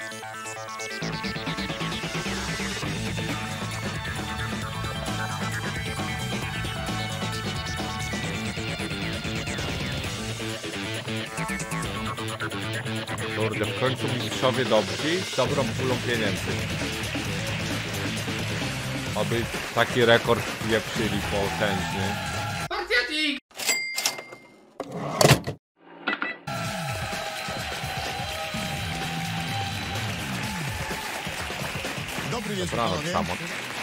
Kurde, w końcu mistrzowie dobrzy z dobrą pulą pieniędzy. Aby taki rekord wieprzyli potężny. Dobry wieczór, Dobranoc, panowie. Samot.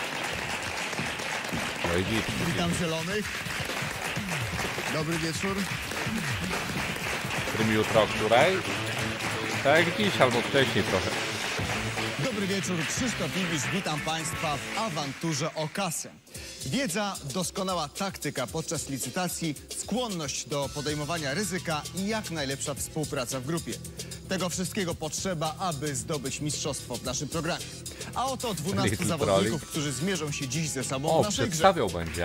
No i git. Witam zielonych. Dobry wieczór. Którym jutro o której? Tak jak dziś, albo wcześniej trochę. Dobry wieczór, Krzysztof Ibisz. Witam Państwa w awanturze o kasę. Wiedza, doskonała taktyka podczas licytacji, skłonność do podejmowania ryzyka i jak najlepsza współpraca w grupie. Tego wszystkiego potrzeba, aby zdobyć mistrzostwo w naszym programie. A oto 12 zawodników, którzy zmierzą się dziś ze sobą w naszej grze. Przedstawiał będzie.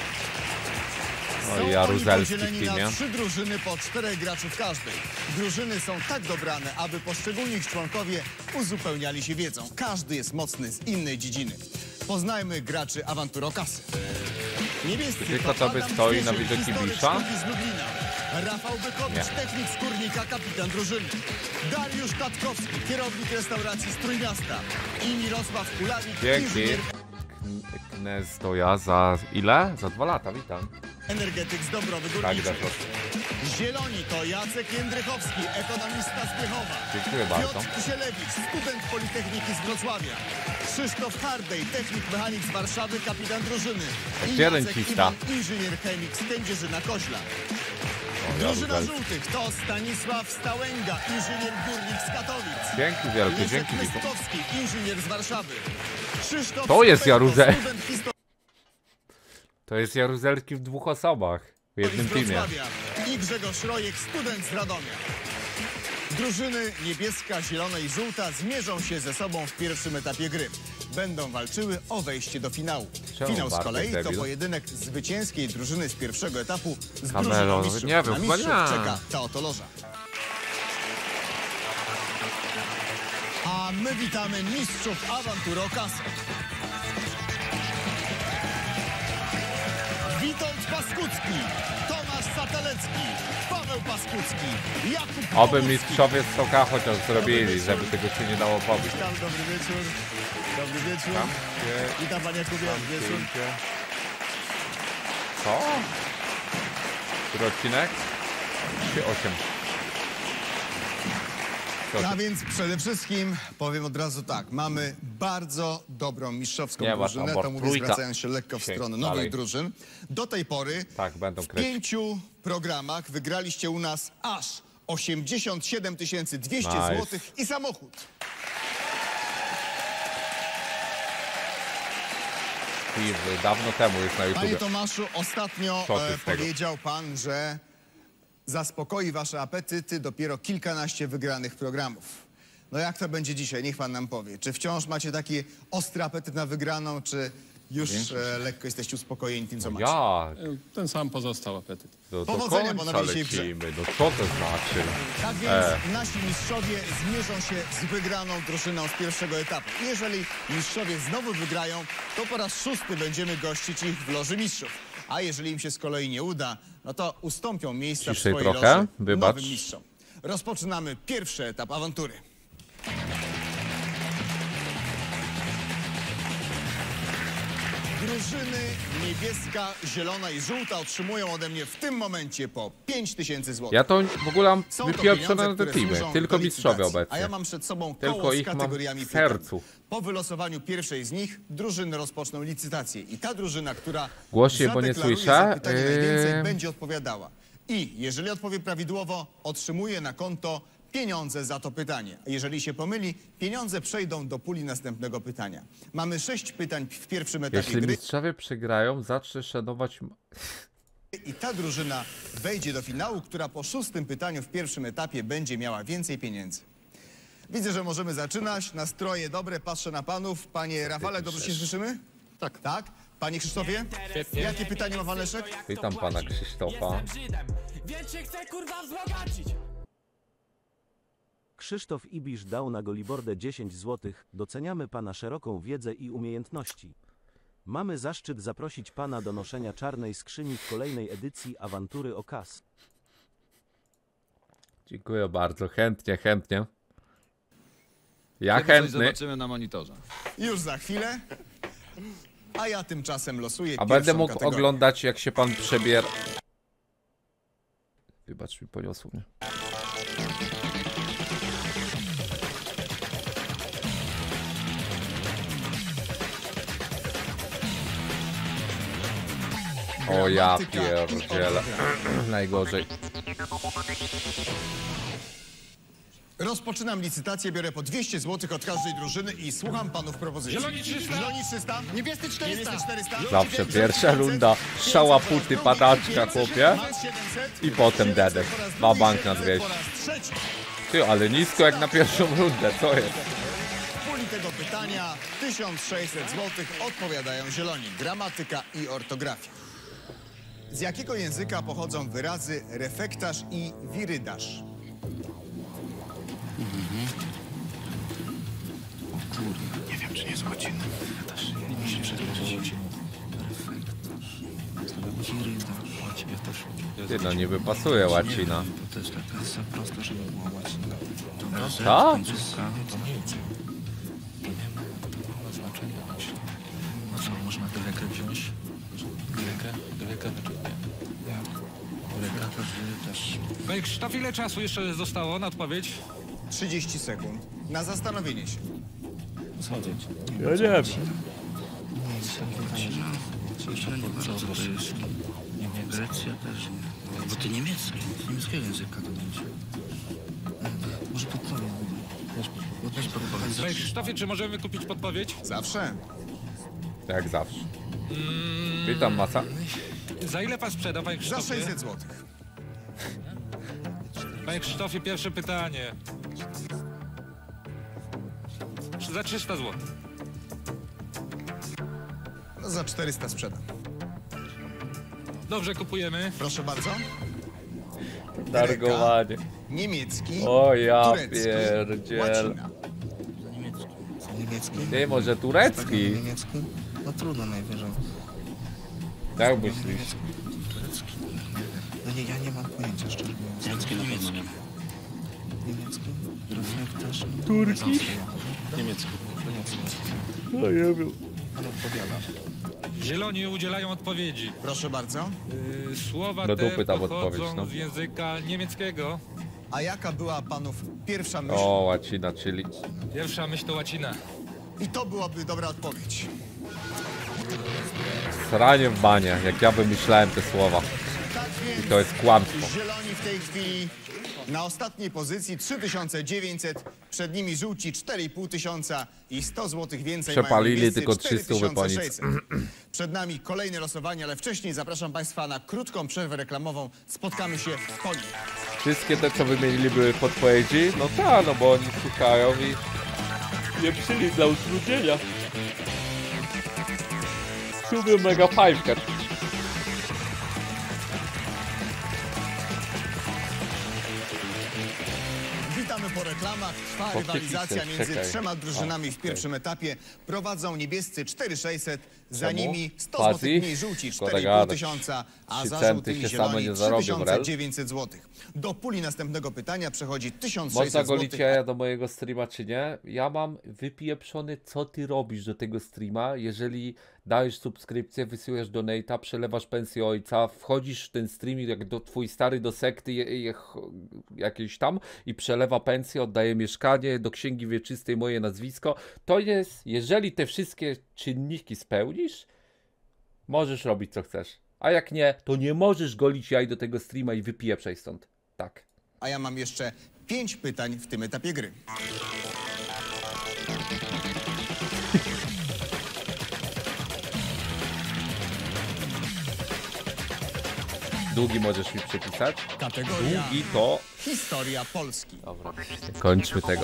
Są No i oni Jaruzelski w podzieleni teamie. na 3 drużyny po 4 graczy w każdej. Drużyny są tak dobrane, aby poszczególni ich członkowie uzupełniali się wiedzą. Każdy jest mocny z innej dziedziny. Poznajmy graczy awantury o kasę. Niebieski Tylko to by Adam stoi na Zwierzyk, widoki historyk Bisza? sztuki z Lublina. Rafał Bykowicz, Nie. technik skórnika, kapitan drużyny. Dariusz Katkowski, kierownik restauracji z Trójmiasta. I Mirosław Kulawik, Dzięki. inżynier Knez to ja za ile? Za 2 lata, witam. energetyk z Dąbrowy Tak, Górniczej. Deszcz. Zieloni to Jacek Jędrychowski, ekonomista z Biechowa. Dziękuję bardzo. Piotr Sielewicz, student Politechniki z Wrocławia. Krzysztof Hardej, technik mechanik z Warszawy, kapitan drużyny. I Gdzie Jacek rencista? Iwan, inżynier chemik z Kędzierzyna Koźla. Drużyna Jaruzelski. żółtych to Stanisław Stałęga, inżynier górnik z Katowic. Dzięki wielkie, Leszek dzięki Wiku. Lystkowski, inżynier z Warszawy. Krzysztof To jest Stopejko, Jaruzel. student historii To jest Jaruzelski w 2 osobach. W jednym z teamie. Wrocławia. I Grzegorz Rojek, student z Radomia. Drużyny niebieska, zielona i żółta zmierzą się ze sobą w pierwszym etapie gry. Będą walczyły o wejście do finału. Czemu Finał z Bartek kolei to debil? pojedynek zwycięskiej drużyny z pierwszego etapu z Kamelo, drużyną mistrzów. nie wiem, Na chyba mistrzów nie. czeka ta oto loża. A my witamy mistrzów awantury o kasę. Witold Paskucki, Tomasz Satelecki, Paweł Paskucki, Jakub Oby Kowalski. mistrzowie Stoka chociaż zrobili, żeby tego się nie dało pobić. Witam, dobry wieczór. Dobry wieczór. Tam Witam panie Jakubie, wieczór. Co? Który odcinek? 8. A więc przede wszystkim powiem od razu tak, mamy bardzo dobrą mistrzowską Nie ma tam, drużynę, bo to mówię trójka. zwracając się lekko w Dzisiaj stronę dalej. nowych drużyn. Do tej pory Tak, będą w kręcić. 5 programach wygraliście u nas aż 87 200 Nice. zł i samochód. Steve, dawno temu jest na Panie YouTubie. Tomaszu, ostatnio Co ty z tego? powiedział pan, że zaspokoi wasze apetyty dopiero kilkanaście wygranych programów. No jak to będzie dzisiaj? Niech pan nam powie. Czy wciąż macie taki ostry apetyt na wygraną, czy już lekko jesteście uspokojeni tym, co macie? Ja, Ten sam pozostał apetyt. do Powodzenia, końca panowie, dzisiaj w grze. lecimy. No co to znaczy? Tak więc nasi mistrzowie zmierzą się z wygraną drużyną z pierwszego etapu. Jeżeli mistrzowie znowu wygrają, to po raz 6 będziemy gościć ich w loży mistrzów. A jeżeli im się z kolei nie uda, no to ustąpią miejsca w Ciszej swojej trochę, loży wybacz. nowym mistrzom. Rozpoczynamy pierwszy etap awantury. Drużyny niebieska, zielona i żółta otrzymują ode mnie w tym momencie po 5000 zł. Ja to w ogóle mam Są to wypieprzone pieniądze, na te które teamy. służą Tylko do mistrzowie licytacji. obecnie. A ja mam przed sobą Tylko koło z ich mam kategoriami w pytań. sercu. Po wylosowaniu pierwszej z nich drużyny rozpoczną licytację. I ta drużyna, która Głośniej, bo nie zadeklaruje słyszę. za pytanie najwięcej, będzie odpowiadała. I jeżeli odpowie prawidłowo, otrzymuje na konto pieniądze za to pytanie. A jeżeli się pomyli, pieniądze przejdą do puli następnego pytania. Mamy 6 pytań w pierwszym etapie Jeśli gry. mistrzowie przegrają, zacznę szanować... I ta drużyna wejdzie do finału, która po 6. pytaniu w pierwszym etapie będzie miała więcej pieniędzy. Widzę, że możemy zaczynać. Nastroje dobre, patrzę na panów. Panie Rafale, dobrze się słyszymy? Tak. Tak? Panie Krzysztofie? Świetnie. Jakie pytanie ma pan Leszek? Witam pana Krzysztofa. Więc się chcę kurwa wzbogacić. Krzysztof Ibisz dał na Golibordę 10 zł. Doceniamy pana szeroką wiedzę i umiejętności. Mamy zaszczyt zaprosić pana do noszenia czarnej skrzyni w kolejnej edycji Awantury o Kas. Dziękuję bardzo, chętnie. Ja Kiedy coś chętny. zobaczymy na monitorze. Już za chwilę. A ja tymczasem losuję A będę pierwszą mógł kategorię. oglądać, jak się pan przebiera. Wybacz mi, poniosło mnie. O ja pierdzielę. Najgorzej. Rozpoczynam licytację, biorę po 200 zł od każdej drużyny i słucham panów propozycji. Zieloni 300. Zieloni 300. Niebiescy 400. Niebiescy 400. Zawsze pierwsza runda. Szałaputy, padaczka, chłopie. Mas 700. I potem dedet. Po raz Dwa drugi bank na 700, 200. Po raz trzeci. Ty, ale nisko jak na pierwszą rundę, co jest? W puli tego pytania 1600 zł odpowiadają zieloni. Gramatyka i ortografia. Z jakiego języka pochodzą wyrazy refektarz i wirydarz? Nie wiem, czy nie z łaciny. Ja też nie muszę przeczytać. Ja też. Ty, no niby pasuje łacina. To też taka za prosto, żeby była łacina. Dobra, Co? końcówka, to nic. Nie wiem, to ma znaczenie, myślę. No co, można dyrekę wziąć? Dyrekę wyczuję. Dyrekę też. Panie Krzysztof, ile czasu jeszcze zostało na odpowiedź? 30 sekund na zastanowienie się. Schodzić. Ja nie wiem. Jeszcze nie bardzo to jest. Grecja też. Bo to niemiecki. Z niemieckiego języka to będzie. Może podpowiem. Bo też podpowiem. Panie Krzysztofie, czy możemy kupić podpowiedź? Zawsze. Jak zawsze. Witam, masa. Za ile pan sprzeda, panie Za Krzysztofie? 600 zł. Panie Krzysztofie, pierwsze pytanie. Za 300 zł. No za 400 sprzedam. Dobrze, kupujemy. Proszę bardzo. Targowanie. Niemiecki, O ja turecki, pierdziel. łacina. Niemiecki. Ty, może turecki? Niemiecki? No trudno najwyżej. Jak myślisz? Turecki? No nie, ja nie mam pojęcia, szczerze mówiąc. Niemiecki na pewno nie. Niemiecki? Reflektarz? Turki? Niemiecki. No nie wiem. Ale odpowiada. Zieloni udzielają odpowiedzi. Proszę bardzo. Słowa Do te dupy tam pochodzą odpowiedź, no. z języka niemieckiego. A jaka była panów pierwsza myśl? O, łacina, czyli... Pierwsza myśl to łacina. I to byłaby dobra odpowiedź. Sranie w banie, jak ja wymyślałem te słowa. Tak więc I to jest kłamstwo. zieloni w tej chwili na ostatniej pozycji 3900, przed nimi żółci 4500 i 100 zł więcej Przepalili mają niebiescy, tylko 300 wyponic. 4600. Przed nami kolejne losowanie, ale wcześniej zapraszam Państwa na krótką przerwę reklamową. Spotkamy się po niej. Wszystkie te, co wymienili, były podpowiedzi? No tak, no bo oni szukają i... Nie przyli dla utrudnienia. Super mega fajka. Witamy po reklamach. Trwa Po rywalizacja przypisach, między czekaj. trzema drużynami O, w pierwszym etapie. Prowadzą niebiescy 4600, za Czemu? nimi 100 Quasi? zł mniej żółci Szkoda 4,5 gadać. tysiąca, a 3 za centy żółtymi się same zieloni nie zarobią, rel. 3900 zł. Do puli następnego pytania przechodzi 1600 Można zł. golić jaja do mojego streama, czy nie? Ja mam wypieprzony, co ty robisz do tego streama, jeżeli dajesz subskrypcję, wysyłasz donate'a, przelewasz pensję ojca, wchodzisz w ten stream jak do twój stary do sekty jakiejś tam i przelewa pensję, oddaje mieszkanie, do księgi wieczystej moje nazwisko. To jest, jeżeli te wszystkie czynniki spełnisz, możesz robić co chcesz. A jak nie, to nie możesz golić jaj do tego streama i wypieprzaj stąd. Tak. A ja mam jeszcze 5 pytań w tym etapie gry. Długi możesz mi przepisać? Kategoria Długi to... Historia Polski. Dobra, kończmy tego.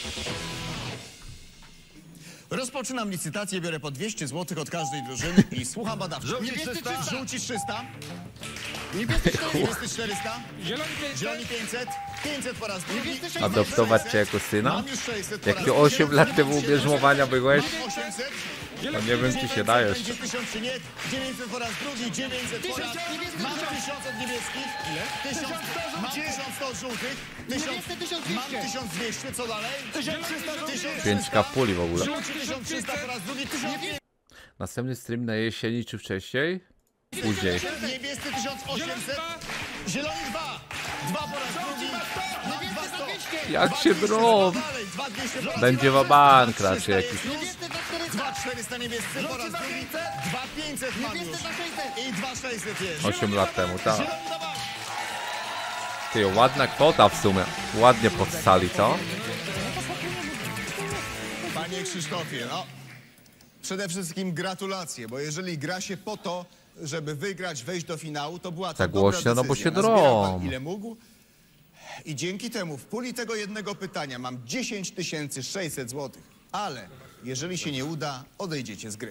Rozpoczynam licytację, biorę po 200 zł od każdej drużyny i słucham badawczo. Żółci 300. Żółci 300. Niebiescy 400. Zieloni 500. Zieloni 500. 500 po raz drugi. Adoptować cię jako syna? Mam już 600 po Jak raz ty drugi. 8 lat temu ubierzmowania byłeś? Mam 800. No nie wiem, czy się dajesz. Będzie 1000 czy nie. 900 po raz drugi. 900 po raz. Mam 1000 od niebieskich. Ile? 1000. Mam 1100 od żółtych. 1000. Mam 1200. Co dalej? 1300. 5K w puli w ogóle. Żółci 1300 po raz drugi. 1500. Następny stream na jesieni czy wcześniej? Później. Niebiescy 1800. Zieloni 2. 2 po raz drugi. Mam 200. Jak się drą? Dalej. 2200 po raz Będzie drugi. wabank raczej jakiś. 2400 niebiescy po raz drugi. 2500 mam już. I 2600 jest. 8 lat temu, tak. Zieloni na bank. Ty, ładna kwota w sumie. Ładnie podstali, co? Panie Krzysztofie, no przede wszystkim gratulacje, bo jeżeli gra się po to, żeby wygrać, wejść do finału, to była to Tak dobra głośno, no bo decyzja. się Nazbierał drą. pan ile mógł i dzięki temu w puli tego jednego pytania mam 10 600 zł. Ale jeżeli się nie uda, odejdziecie z gry.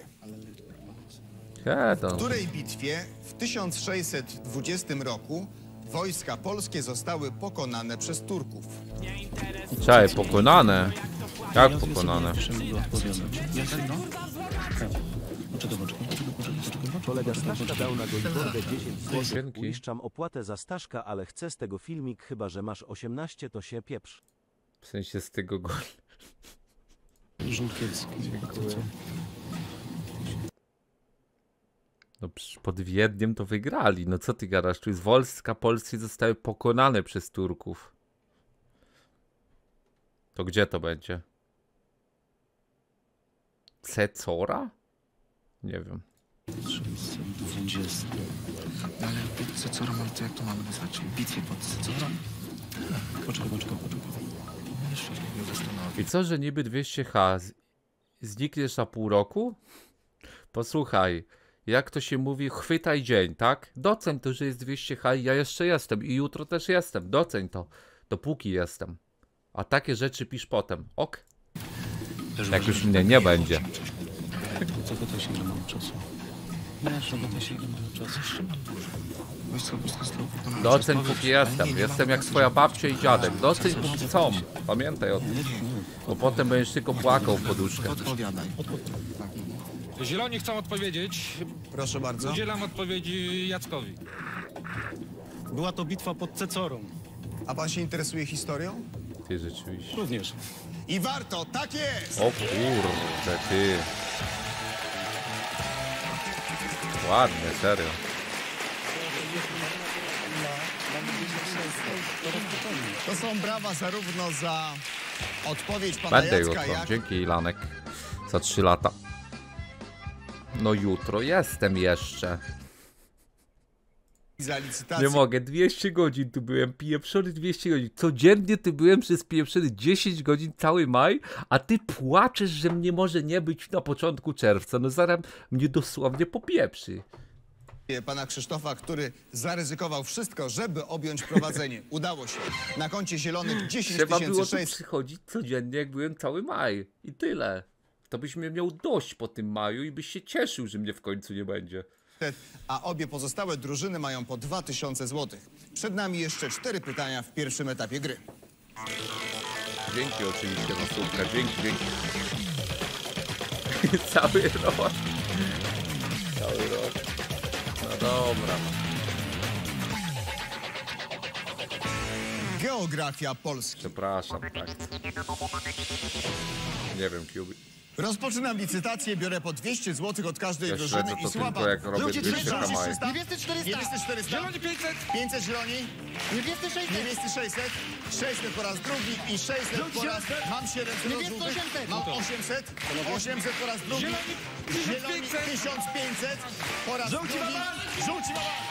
To. W której bitwie w 1620 roku wojska polskie zostały pokonane przez Turków? Czekaj, pokonane. Jak pokonane? Mogę odpowiadać. Jak no? Poczekaj. Kolega Staszka dał na Golibordę 10 zł. Dzięki. Uiszczam opłatę za Staszka, ale chcę z tego filmik, chyba że masz 18, to się pieprz. W sensie z tego gol. Żółkiewski. No pod Wiedniem to wygrali. No co ty gadasz? Tu jest wojska polskie zostały pokonane przez Turków. To gdzie to będzie? Cecora? Nie wiem. 620. Ale pod Cecorą, ale to jak to mamy nazwać? W bitwie pod Cecorą? Poczekaj. Jeszcze się nie zastanowię. I co, że niby 200H znikniesz na pół roku? Posłuchaj, jak to się mówi, chwytaj dzień, tak? Doceń to, że jest 200H i ja jeszcze jestem i jutro też jestem. Doceń to, dopóki jestem. A takie rzeczy pisz potem, ok? Jak już mnie nie będzie. Zagadaj się, ile mam czasu. Zagadaj się, ile mam czasu. Jeszcze mam dużo. Wojsko polskie zostało pokonane. Doceń póki jestem. Jestem jak twoja babcia i dziadek. Doceń póki są. Pamiętaj o tym. Bo potem będziesz tylko płakał w poduszkę. Odpowiadaj. Zieloni chcą odpowiedzieć. Proszę bardzo. Udzielam odpowiedzi Jackowi. Była to bitwa pod Cecorą. A pan się interesuje historią? Ty rzeczywiście. Również. I warto, tak jest! O kurde, ty. Ładnie, serio. To są brawa zarówno za odpowiedź pana Będę Jacka, jutro. jak Dzięki, Ilanek. Za 3 lata. No jutro jestem jeszcze. i za licytację. Nie mogę, 200 godzin tu byłem, pieprzony 200 godzin. Codziennie tu byłem przez pieprzony 10 godzin cały maj, a ty płaczesz, że mnie może nie być na początku czerwca. No zaraz mnie dosłownie popieprzy. Pana Krzysztofa, który zaryzykował wszystko, żeby objąć prowadzenie. Udało się. Na koncie zielonych 10 Trzeba było tu 600. przychodzić codziennie, jak byłem cały maj. I tyle. To byś mnie miał dość po tym maju i byś się cieszył, że mnie w końcu nie będzie. A obie pozostałe drużyny mają po 2000 zł. Przed nami jeszcze 4 pytania w pierwszym etapie gry. Dzięki oczywiście na słupka, dzięki. Cały rok. Cały rok. No dobra. Geografia Polski. Przepraszam, tak. Nie wiem, Kubi. Rozpoczynam licytację, biorę po 200 zł od każdej Ja drużyny śledzę i to słucham. tylko jak robię 200 kamaj. Niebiescy 400. Niebiescy 400. Zieloni 500. 500 zieloni. Niebiescy 600. Niebiescy 600. 600 po raz drugi i 600 po raz... Mam 700 od żółtych. Mam 800. 800 po raz drugi. Zieloni 1500 po raz drugi. Żółci mama.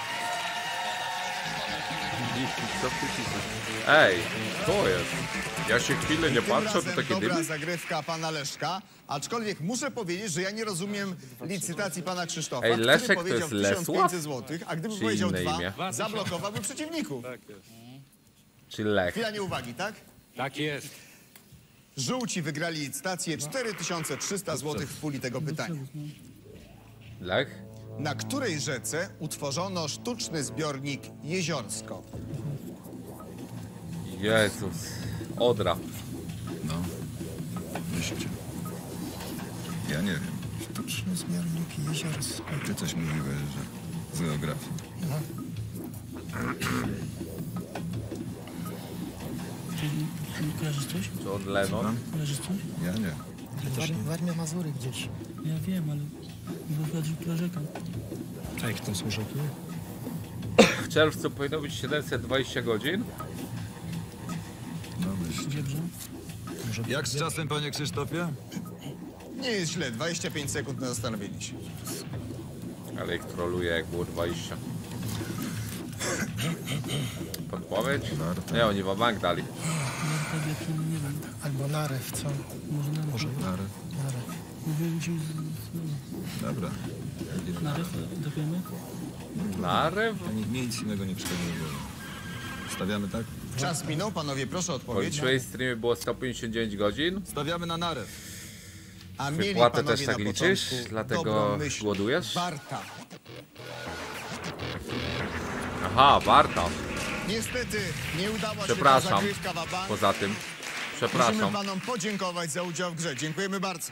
Co ty piszesz? Ej, to jest. Ja się chwilę nie Tym patrzę, to razem takie dobra dymy. zagrywka pana Leszka, aczkolwiek muszę powiedzieć, że ja nie rozumiem licytacji pana Krzysztofa, Ej, Leszek który to powiedział jest Lesław? 1500 zł, a gdyby Czy powiedział inne 2, imię? zablokowałby przeciwników. Czy Lech? Chwila nieuwagi, tak? Tak jest. Żółci wygrali licytację 4300 zł w puli tego pytania. Lech? Na której rzece utworzono sztuczny zbiornik Jeziorsko? Jezus. Odra. No. Myślcie. Ja nie wiem. Sztuczny zbiornik Jeziorsko. Ty coś mówiłeś, że geografii. Kojarzysz coś? John Lennon. Kojarzysz coś? Ja nie. Warmia Mazury gdzieś. Ja wiem, ale była rzeka. A jak tam są rzeki? W czerwcu powinno być 720 godzin. No myśl. Dobrze? Jak z czasem, panie Krzysztofie? Nie jest źle, 25 sekund na zastanowienie się. Ale ich troluje jak było 20. Podpowiedź? Nie, oni w bank dali. Nie wiem. Albo narew, co? Może Narew. Mówiłem ci Dobra. narew, dopiemy? Narew? Nic innego nie przychodzi do głowy. Stawiamy tak? Czas minął, panowie, proszę o odpowiedź. Policzyłeś streamie było 159 godzin. Stawiamy na narew. A mieli Wypłatę panowie też tak na liczysz? początku Dlatego dobrą myśl. głodujesz? Warta. Aha, warta. Niestety nie udała się ta Przepraszam. zagrywka w bank. Poza tym. Musimy Przepraszam. panom podziękować za udział w grze. Dziękujemy bardzo.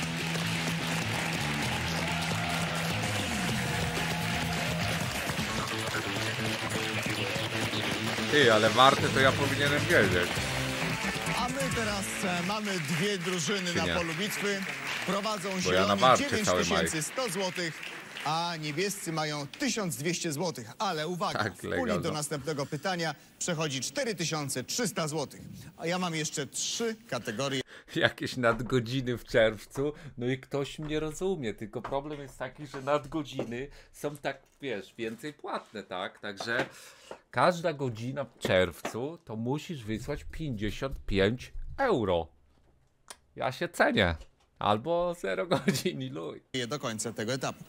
Ty, ale warte to ja powinienem wiedzieć. A my teraz mamy dwie drużyny Czy na nie? polu bitwy. Prowadzą Bo ja zieloni na warcie cały maj. 9100 zł, a niebiescy mają 1200 zł. Ale uwaga, Tak, w puli legalno. do następnego pytania przechodzi 4300 zł. A ja mam jeszcze 3 kategorie. Jakieś nadgodziny w czerwcu, no i ktoś mnie rozumie, tylko problem jest taki, że nadgodziny są tak, wiesz, więcej płatne, tak? Także każda godzina w czerwcu to musisz wysłać 55 euro. Ja się cenię. Albo 0 godzin i luj. Do końca tego etapu.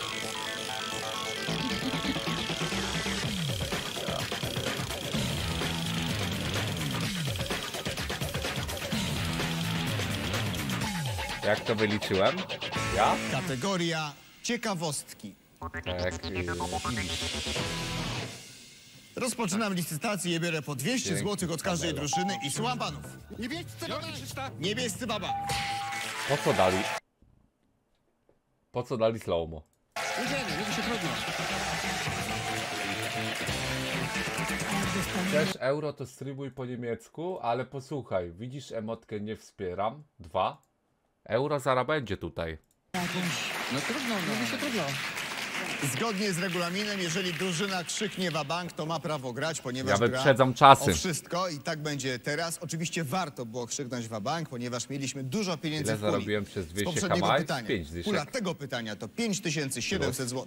Jak to wyliczyłem? Ja? Kategoria ciekawostki. Tak, Rozpoczynam licytację i biorę po 200 Dzięki, zł od każdej Kamela. drużyny i słucham panów. Niebiescy baba. Po co dali? Po co dali slowmo? Też euro to streamuj po niemiecku, ale posłuchaj, widzisz emotkę nie wspieram? 2. Euro zaraz będzie tutaj. Zgodnie z regulaminem, jeżeli drużyna krzyknie wabank, to ma prawo grać, ponieważ Ja gra wyprzedzam czasy. o wszystko i tak będzie teraz. Oczywiście warto było krzyknąć wabank, ponieważ mieliśmy dużo pieniędzy Ile w puli. zarobiłem przez Z 200 poprzedniego km? pytania. 5 dyszek. Pula tego pytania to 5700 zł.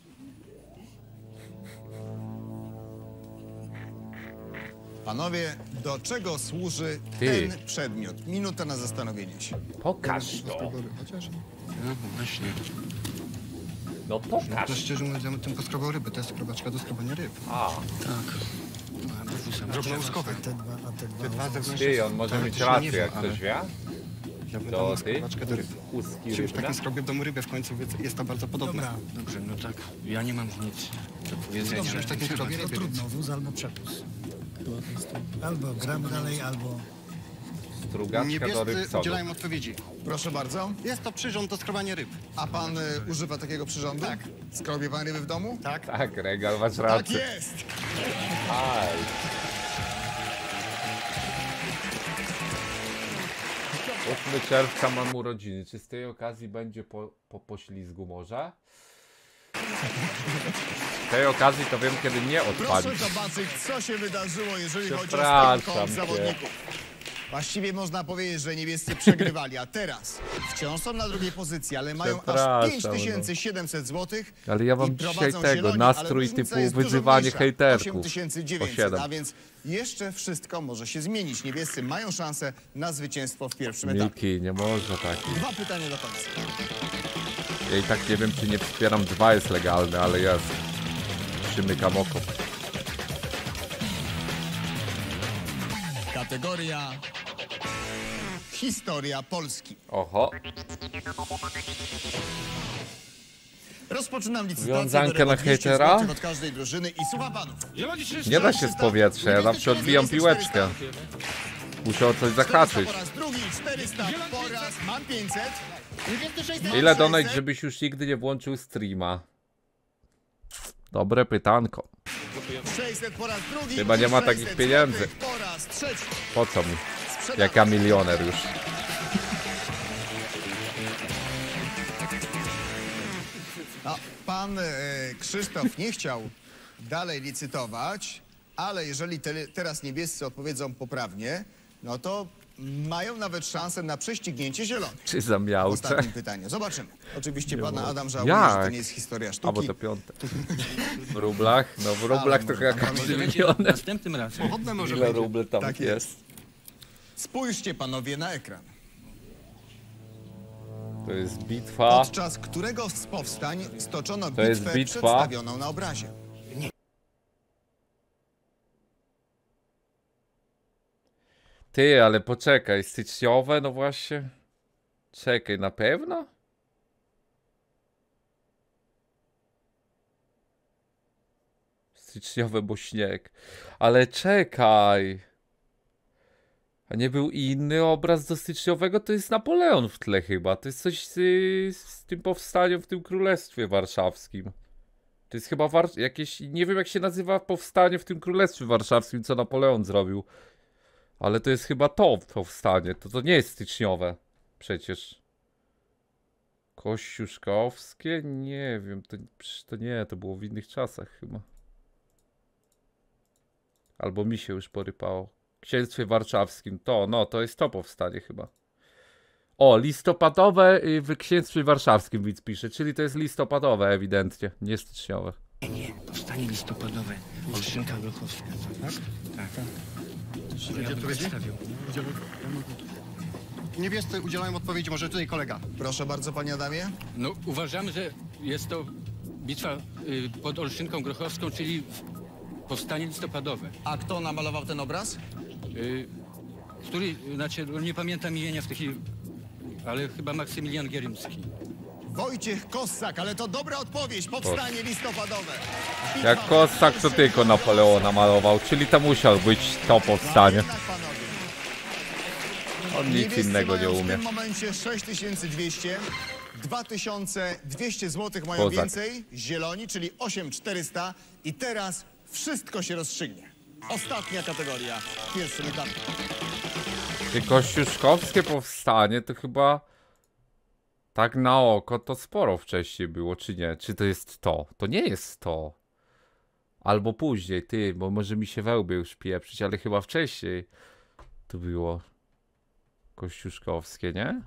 Panowie, do czego służy Ty. ten przedmiot? Minuta na zastanowienie się. Pokaż to. Chociaż? No właśnie. No pokaż. Szczerze mówiąc, ja bym tym poskrobał ryby. To jest skrobaczka do skrobania ryb. A, Drobnouskowe. Te dwa ty, on może Tak, mieć to się nie rację, wie, jak ale- ktoś wie. Ja bym To dał ty? skrobaczkę do ryb. Ustki Czy w rybne. takim skrobię w domu rybę w końcu jest to bardzo podobne. Dobra. Dobrze, no tak. Ja nie mam nic do powiedzenia. Dobrze, w takim skrobię To ryby. trudno, wóz albo przepus. Albo gramy dalej, albo... Strugaczka do Niebiescy rybsodu. udzielają odpowiedzi. Proszę bardzo. Jest to przyrząd do skrobania ryb. A pan używa takiego przyrządu? Tak. Skrobie pan ryby w domu? Tak. Tak, Regal, masz Tak rację. jest! Aj. 8 czerwca mam urodziny. Czy z tej okazji będzie po poślizgu może? Z tej okazji to wiem, kiedy nie Proszę odpalić. zobaczyć, co się wydarzyło, jeżeli chodzi o Przepraszam stawkę cię. zawodników. Właściwie można powiedzieć, że niebiescy przegrywali, a teraz wciąż są na drugiej pozycji, ale mają aż Przepraszam, 5700 zł. Ale ja mam i dzisiaj prowadzą tego, zieloni, nastrój ale różnica typu jest dużo wyzywanie mniejsza, hejterków. 8900, Po 7. a więc jeszcze wszystko może się zmienić. Niebiescy mają szansę na zwycięstwo w pierwszym etapie. Miki, nie można takich. 2 pytania do końca. Ja i tak nie wiem, czy nie wspieram 2 jest legalne, ale jest. Przymykam oko. Kategoria Historia Polski. Oho. Rozpoczynam licytację. Wiązankę biorę po na 200 hejtera? złotych od każdej drużyny i słucham panów. Zieloni 300. Nie da się z powietrza, ja zawsze odbijam piłeczkę. Muszę o coś 400 zahaczyć. po raz drugi, 400 po raz, mam 500. Niebiescy 600. Ile donać, żebyś już nigdy nie włączył streama? Dobre pytanko. 600 po raz drugi. Chyba nie ma 600 takich pieniędzy. złotych po raz trzeci. Po co mi? Sprzedam. Jak ja milioner już. No, pan Krzysztof nie chciał dalej licytować, ale jeżeli teraz niebiescy odpowiedzą poprawnie, no to mają nawet szansę na prześcignięcie zielonych. Czy zamiałcze? Ostatnie pytanie. Zobaczymy. Oczywiście pana Adam żałuje, Jak? że to nie jest historia A bo sztuki. to piąte. W rublach? No w rublach to może chyba tam każdy Wiecie, milioner. następnym razem. Pochodne może Ile być. rubli tam Tak jest? Spójrzcie panowie na ekran. To jest bitwa. Podczas którego z powstań stoczono To jest bitwę bitwa. przedstawioną na obrazie? Ty, ale poczekaj, styczniowe, no właśnie. Czekaj, na pewno? Styczniowe, bo śnieg. Ale czekaj. A nie był inny obraz do styczniowego? To jest Napoleon w tle chyba. To jest coś z tym powstaniem w tym Królestwie Warszawskim. To jest chyba jakieś... Nie wiem jak się nazywa powstanie w tym Królestwie Warszawskim, co Napoleon zrobił. Ale to jest chyba to powstanie. To nie jest styczniowe. Przecież. Kościuszkowskie? Nie wiem. To nie, to było w innych czasach chyba. Albo mi się już porypało. W Księstwie Warszawskim. To jest to powstanie chyba. O, listopadowe w Księstwie Warszawskim widz pisze. Czyli to jest listopadowe ewidentnie. Nie styczniowe. Nie, powstanie listopadowe. Olszynka Grochowska. Tak? Tak. Ja bym przedstawił. Niebiescy udzielają odpowiedzi, może tutaj kolega. Proszę bardzo, panie Adamie. No, uważamy, że jest to bitwa pod Olszynką Grochowską, czyli powstanie listopadowe. A kto namalował ten obraz? Znaczy, nie pamiętam imienia w tej chwili, ale chyba Maksymilian Gierymski. Wojciech Kossak, ale to dobra odpowiedź. Powstanie listopadowe. Jak Kossak to tylko Napoleona malował. Czyli to musiał być to powstanie. Jednak, panowie. On nic Niebiescy innego nie mają w umie. tym momencie 6200, 2200 zł mają Kozak. więcej, zieloni, czyli 8400 i teraz wszystko się rozstrzygnie. Ostatnia kategoria w pierwszym etapie. Ty kościuszkowskie powstanie to chyba tak na oko to sporo wcześniej było, czy nie? Czy to jest to? To nie jest to. Albo później, ty, bo może mi się wełby już pieprzyć, ale chyba wcześniej to było kościuszkowskie, nie?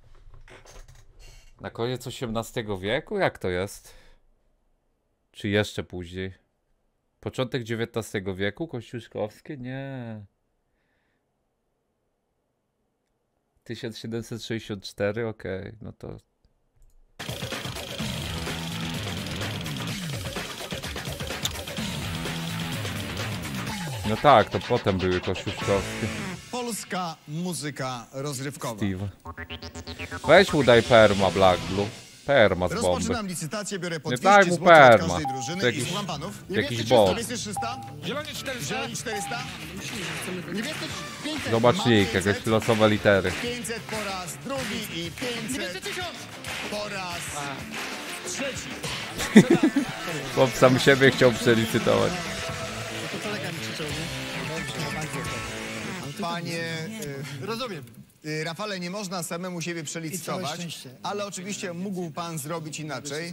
Na koniec XVIII wieku? Jak to jest? Czy jeszcze później? Początek XIX wieku kościuszkowskie? Nie. 1764, okej, no to... No tak, to potem były kościuszkowskie. Polska muzyka rozrywkowa. Steve. Weź mu daj perma, Black Blue. Perma z bomby. Rozpoczynam licytację, biorę po Nie 200 daj mu zł od perma. każdej To drużyny jakiś- i słucham panów. jakiś Niebiescy bot. 300, 300, Zieloni 400. zieloni 400, niebiescy 500, Zobacz mam nick, 500, jakieś losowe litery. 500 po raz drugi i 500 po raz trzeci. Chłop sam siebie chciał przelicytować. Panie Rozumiem. Rafale, nie można samemu siebie przelicytować, ale oczywiście mógł pan zrobić inaczej.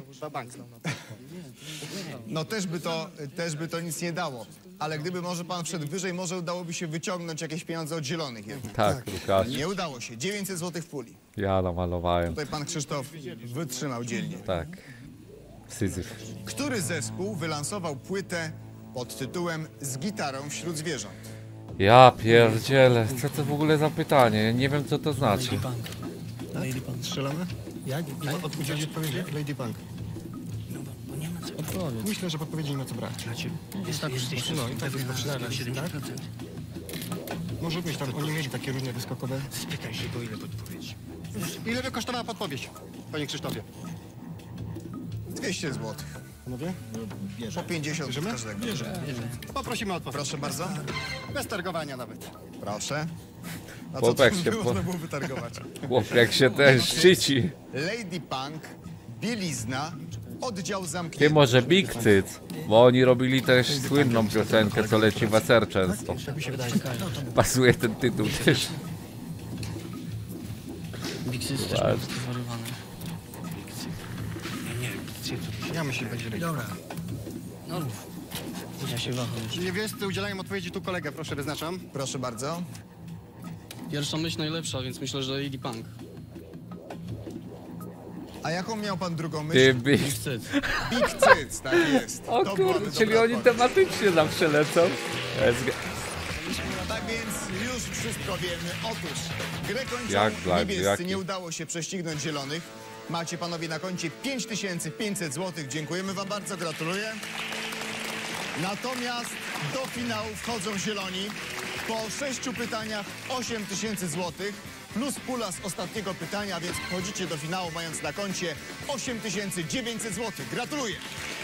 No też by to nic nie dało. Ale gdyby może pan wszedł wyżej, może udałoby się wyciągnąć jakieś pieniądze od zielonych jednak. Tak, Lukasz. Nie udało się. 900 zł w puli. Ja namalowałem. Tutaj pan Krzysztof wytrzymał dzielnie. Tak. Syzyf. Który zespół wylansował płytę pod tytułem Z gitarą wśród zwierząt? Ja pierdzielę, co to w ogóle za pytanie? Ja nie wiem co to znaczy. Lady Punk. Lady Punk. Strzelamy? Jak? Udzielić odpowiedzi? Lady Punk. Bo nie ma co. Odpowiedz. Myślę, że podpowiedzi nie ma co brać. Znaczy, jesteś no i tak pewny jest na na 70%. Może być tam, oni mieli takie różne wyskokowe. Spytaj się go, ile podpowiedzi. Ile by kosztowała podpowiedź, panie Krzysztofie? 200 zł. Panowie? Po 50 od każdego. Poprosimy o odpowiedź. Proszę bardzo. Bez targowania nawet. Proszę. A co Chłopak tu się można było wytargować? Chłop jak się ten szczyci. Lady Punk, bielizna, oddział Ty zamknięty. może Big Cyc, bo oni robili też słynną piosenkę, co leci w SR często. Pasuje ten tytuł też. Bixy jest też Zobacz. zwariowany. Nie, Bixy Ja myślę, że będzie lepiej. Dobra. No, ja się waham już. Niewiesty udzielają odpowiedzi, tu kolegę, proszę, wyznaczam. Proszę bardzo. Pierwsza myśl najlepsza, więc myślę, że Lady Punk. A jaką miał pan drugą myśl? Ty Big... Wstyd. Big Cyc, tak jest. O To byłaby kurde, czyli dobra oni odpowiedź. tematycznie zawsze lecą. Tak więc już wszystko wiemy. Otóż grę kończą Jak dla- niebiescy. jaki? Nie udało się prześcignąć zielonych. Macie panowie na koncie 5500 zł. Dziękujemy wam bardzo, gratuluję. Natomiast do finału wchodzą zieloni. Po 6 pytaniach 8000 zł plus pula z ostatniego pytania, więc wchodzicie do finału mając na koncie 8900 zł. Gratuluję.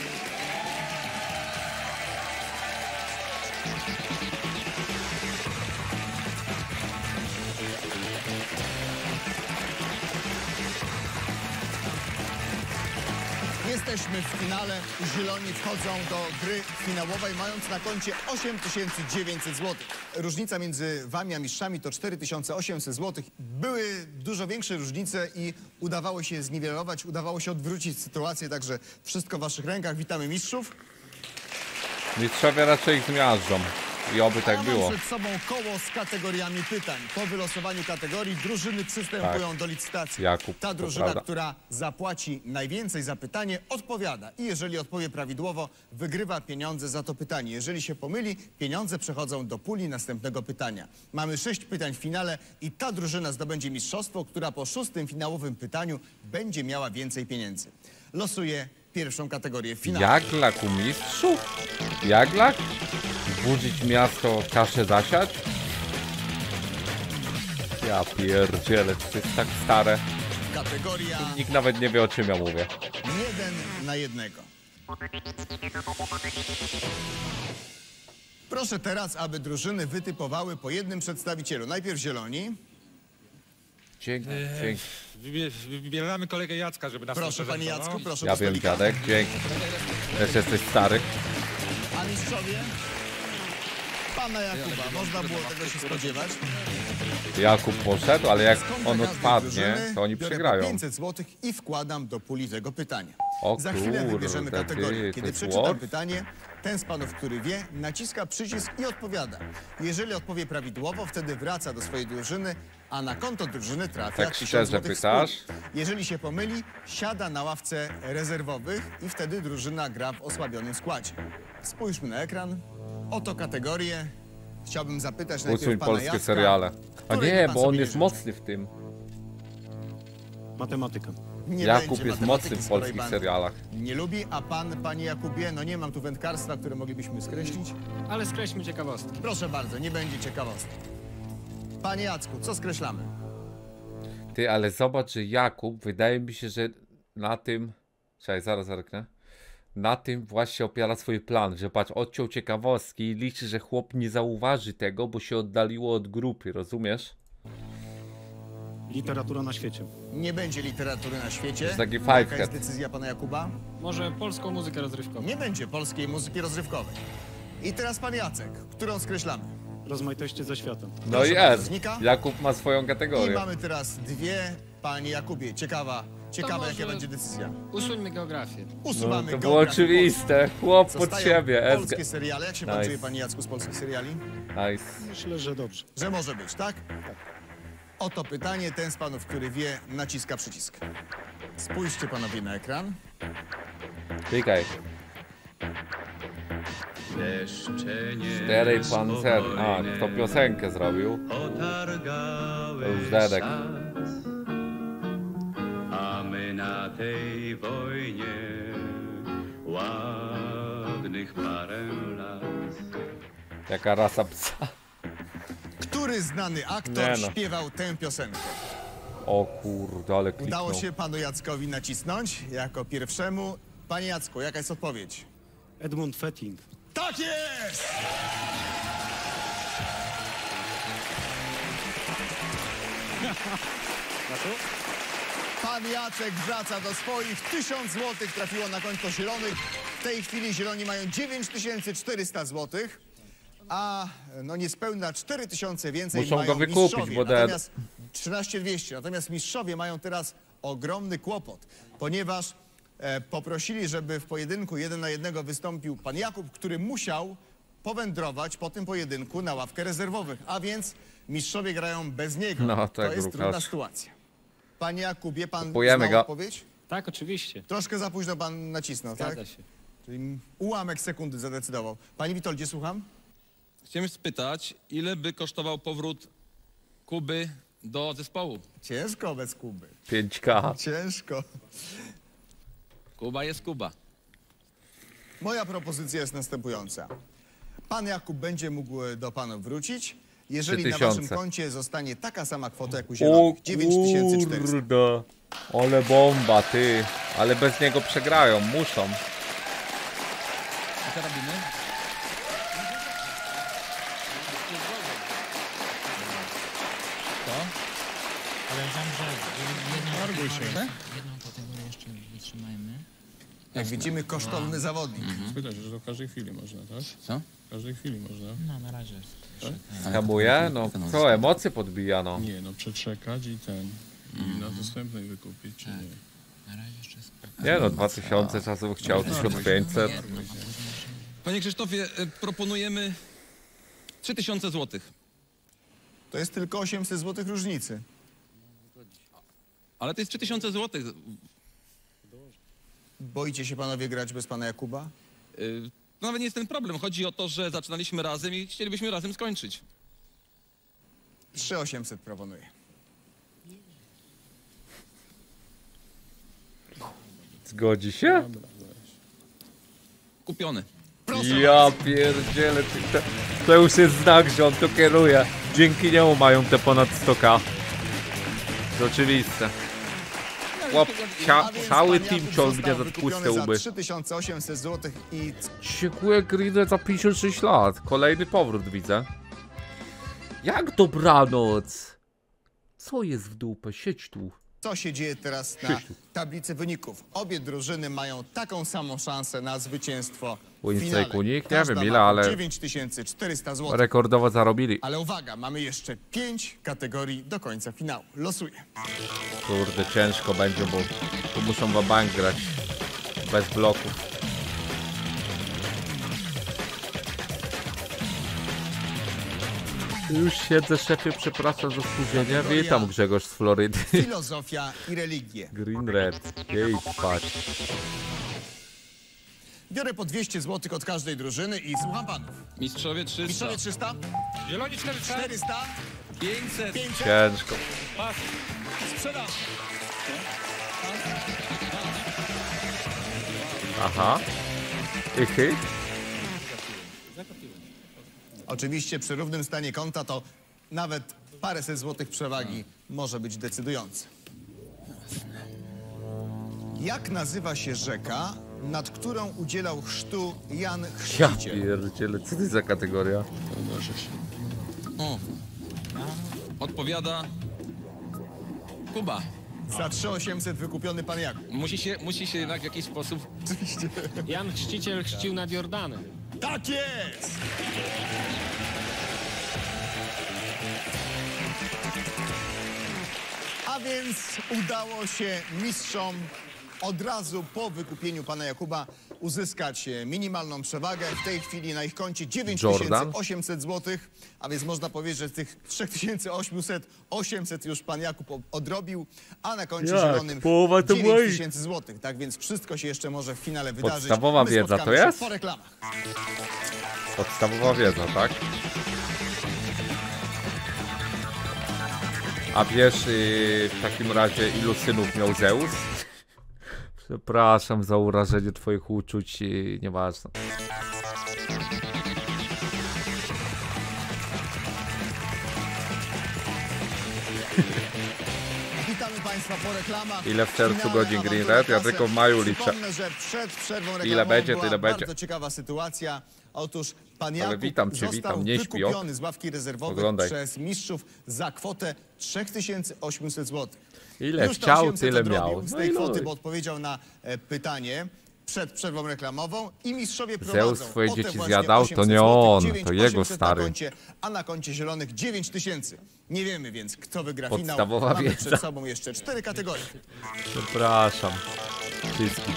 Jesteśmy w finale. Zieloni wchodzą do gry finałowej, mając na koncie 8900 zł. Różnica między wami a mistrzami to 4800 zł. Były dużo większe różnice i udawało się je zniwelować, udawało się odwrócić sytuację, także wszystko w waszych rękach. Witamy mistrzów. Mistrzowie raczej ich zmiażdżą. I oby A tak ja było. mam przed sobą koło z kategoriami pytań. Po wylosowaniu kategorii drużyny przystępują do licytacji. Jakub, Ta to drużyna, prawda. która zapłaci najwięcej za pytanie, odpowiada. I jeżeli odpowie prawidłowo, wygrywa pieniądze za to pytanie. Jeżeli się pomyli, pieniądze przechodzą do puli następnego pytania. Mamy 6 pytań w finale i ta drużyna zdobędzie mistrzostwo, która po 6. finałowym pytaniu będzie miała więcej pieniędzy. Losuję pierwszą kategorię finału. Jaglak u mistrzów? Jaglak? Zburzyć miasto, kaszę zasiać? Ja pierdzielę, to jest tak stare. Kategoria Nikt nawet nie wie, o czym ja mówię. 1 na 1. Proszę teraz, aby drużyny wytypowały po jednym przedstawicielu. Najpierw zieloni. Dzięki. Wybieramy kolegę Jacka, żeby nas Proszę panie reprezentował. Jacku, proszę Ja do wiem, stolika. dziadek, dzięki. Też jesteś stary. A mistrzowie? Pana Jakuba, można było tego się spodziewać. Jakub poszedł, ale jak Z konta on każdej odpadnie, drużyny to oni biorę przegrają. po 500 zł i wkładam do puli tego pytania. O Za chwilę wybierzemy kurde, kategorię. ty, to Kiedy jest przeczytam Word? pytanie, ten z panów, który wie, naciska przycisk i odpowiada. Jeżeli odpowie prawidłowo, wtedy wraca do swojej drużyny, a na konto drużyny trafia Tak 1000 szczerze złotych pytasz? z puli. Jeżeli się pomyli, siada na ławce rezerwowych i wtedy drużyna gra w osłabionym składzie. Spójrzmy na ekran. Oto kategorie. Chciałbym zapytać Usuń najpierw pana polskie Jacka, seriale. A której nie, pan bo on sobie jest życzy? mocny w tym. Matematyka. Nie Jakub będzie jest matematyki, mocny w skoro polskich pan serialach. nie lubi, a pan, panie Jakubie, no nie mam tu wędkarstwa, które moglibyśmy skreślić. Ale skreślmy ciekawostki. Proszę bardzo, nie będzie ciekawostek. Panie Jacku, co skreślamy? Ty, ale zobacz, że Jakub, wydaje mi się, że na tym... Czekaj, zaraz zerknę. Na tym właśnie opiera swój plan, że patrz, odciął ciekawostki i liczy, że chłop nie zauważy tego, bo się oddaliło od grupy, rozumiesz? Literatura na świecie. Nie będzie literatury na świecie. jest taki Jaka five jest head. decyzja pana Jakuba? Może polską muzykę rozrywkową. Nie będzie polskiej muzyki rozrywkowej. I teraz pan Jacek, którą skreślamy? Rozmaitości ze światem. No Proszę i bardzo, jest. znika. Jakub ma swoją I kategorię. mamy teraz dwie. Panie Jakubie, ciekawa, może- jaka będzie decyzja. Usuńmy geografię. No, Usuwamy to było geografię oczywiste. Chłop polską. pod Zostają siebie. polskie seriale. Jak się pan Nice. czuje, panie Jacku, z polskich seriali? Nice. Myślę, że dobrze. Że może być, tak? Oto pytanie. Ten z panów, który wie, naciska przycisk. Spójrzcie panowie na ekran. Klikaj. Czterej pancer. A, kto piosenkę zrobił? To już Dedek. A my na tej wojnie ładnych parę lat. Jaka rasa psa. Który znany aktor Nie no. śpiewał tę piosenkę? O kurde, ale kliknął. Udało się panu Jackowi nacisnąć jako pierwszemu. Panie Jacku, jaka jest odpowiedź? Edmund Fetting. Tak jest! Pan Jacek wraca do swoich. 1000 złotych trafiło na konto zielonych. W tej chwili zieloni mają 9400 złotych, a no niespełna 4000 więcej Muszą mają go wykupić, mistrzowie. bo Natomiast 13200. Natomiast mistrzowie mają teraz ogromny kłopot, ponieważ poprosili, żeby w pojedynku 1 na 1 wystąpił pan Jakub, który musiał powędrować po tym pojedynku na ławkę rezerwowych, a więc mistrzowie grają bez niego. No, tak, to jest Łukasz. trudna sytuacja. Panie Jakubie, pan Kupujemy znał go. odpowiedź? Tak, oczywiście. Troszkę za późno pan nacisnął, Zgadza tak? się. Czyli ułamek sekundy zadecydował. Panie Witoldzie, słucham? Chciałem spytać, ile by kosztował powrót Kuby do zespołu? Ciężko bez Kuby. 5K. Ciężko. Kuba jest Kuba. Moja propozycja jest następująca. Pan Jakub będzie mógł do panu wrócić, jeżeli na 3000. waszym koncie zostanie taka sama kwota jak u O zielonych. 9400. kurde. Ale bomba, ty. Ale bez niego przegrają, muszą. Co robimy? Co? Ale uważam, że jedną kategorię jeszcze wytrzymajmy. Jak widzimy, kosztowny zawodnik. Spytaj się, że to w każdej chwili można, tak? Co? W każdej chwili można. No, na razie. Hamuje? No co, emocje podbija, no. Nie, no przetrzekać i ten. I na dostępnej wykupić, czy nie? Na razie jeszcze jest... Nie no, 2000 czasów chciał, 1500. Panie Krzysztofie, proponujemy 3000 złotych. To jest tylko 800 zł różnicy. Ale to jest 3000 złotych. Boicie się panowie grać bez pana Jakuba? To nawet nie jest ten problem. Chodzi o to, że zaczynaliśmy razem i chcielibyśmy razem skończyć. 3800 proponuję. Zgodzi się? Kupiony. Ja pierdzielę, to już jest znak, że on to kieruje. Dzięki niemu mają te ponad 100k. To oczywiste. Chłop, A więc cały pan team Jakub ciągnie został za wykupiony tłuste za łby. 3800 zł i Dziękuję Greener za 56 lat. Kolejny powrót widzę. Jak dobranoc? Co jest w dupę? Siedź tu. co się dzieje teraz na tablicy wyników? Obie drużyny mają taką samą szansę na zwycięstwo w Winstake finale. unik? Nie Każda wiem ma ile, ale 9400 zł. rekordowo zarobili. Ale uwaga, mamy jeszcze 5 kategorii do końca finału. Losuję. Kurde, ciężko będzie, bo tu muszą wabank grać. Bez bloków. Już siedzę, szefie, przepraszam za spóźnienie. Witam, Grzegorz z Florydy. Filozofia i religie. Green Red. Jej, patrz. Biorę po 200 zł od każdej drużyny i słucham panów. Mistrzowie 300. Mistrzowie 300? Zieloni 400. 400? 500. 500? Ciężko. Pas. Sprzedam. Aha. Ichy. Oczywiście przy równym stanie konta to nawet paręset złotych przewagi może być decydujące. Jak nazywa się rzeka, nad którą udzielał chrztu Jan Ja Chrzciciel? pierdzielę, co to jest za kategoria? O. Odpowiada Kuba. Za 3800 wykupiony pan Jakub. Musi się jednak w jakiś sposób... Oczywiście. Jan Chrzciciel chrzcił nad Jordanem. Tak jest! A więc udało się mistrzom od razu po wykupieniu pana Jakuba uzyskać minimalną przewagę. W tej chwili na ich koncie 9800 zł, a więc można powiedzieć, że z tych 3800, 800 już pan Jakub odrobił, a na koncie Jak? zielonym Połowa to 9000 zł. Tak więc wszystko się jeszcze może w finale wydarzyć. Podstawowa My wiedza spotkamy to się jest? po reklamach. Podstawowa wiedza, tak? A wiesz w takim razie, ilu synów miał Zeus? Przepraszam za urażenie twoich uczuć, nieważne. Witamy Państwa, po reklamach. Ile w czerwcu Finale godzin Green Awantura Red? Ja Kasem. tylko w maju liczę. Przypomnę, że przed przerwą reklamową Ile będzie, była tyle będzie. bardzo ciekawa sytuacja. Otóż pan Ale Jakub witam cię, został witam. Nie śpi, wykupiony z ławki rezerwowych Oglądaj. przez mistrzów za kwotę 3800 zł. Ile Już te chciał, 800 tyle odrobił miał. z No tej i kwoty, luj. bo odpowiedział na pytanie przed przerwą reklamową i mistrzowie Zeus prowadzą. swoje O te dzieci właśnie zjadał, to 800 nie złotych, on, 9 to jego 800 stary. Na koncie, a na koncie zielonych 9000. Nie wiemy więc, kto wygra finał. Podstawowa Mamy wiedza. przed sobą jeszcze 4 kategorie. Przepraszam. Wszystkich.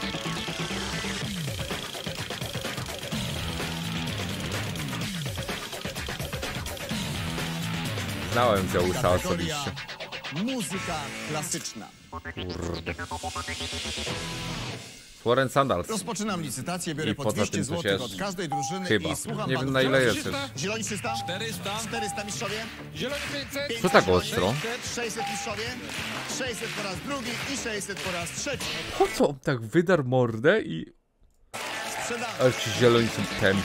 Znałem Zeusa Kategoria osobiście. muzyka klasyczna. Kurde. Florence Sandals. Rozpoczynam licytację, biorę I po poza 200 tym coś zł jest? od każdej drużyny Chyba. i słucham Nie panów. wiem, na ile Zieloni jest 300? już. Zieloni 300? 400. 400 mistrzowie? Zieloni 500. Co tak ostro? 600 mistrzowie? 600 po raz drugi i 600 po raz trzeci. Po co on tak wydarł mordę i... Sprzedamy. Ale ci zieloni są tępi.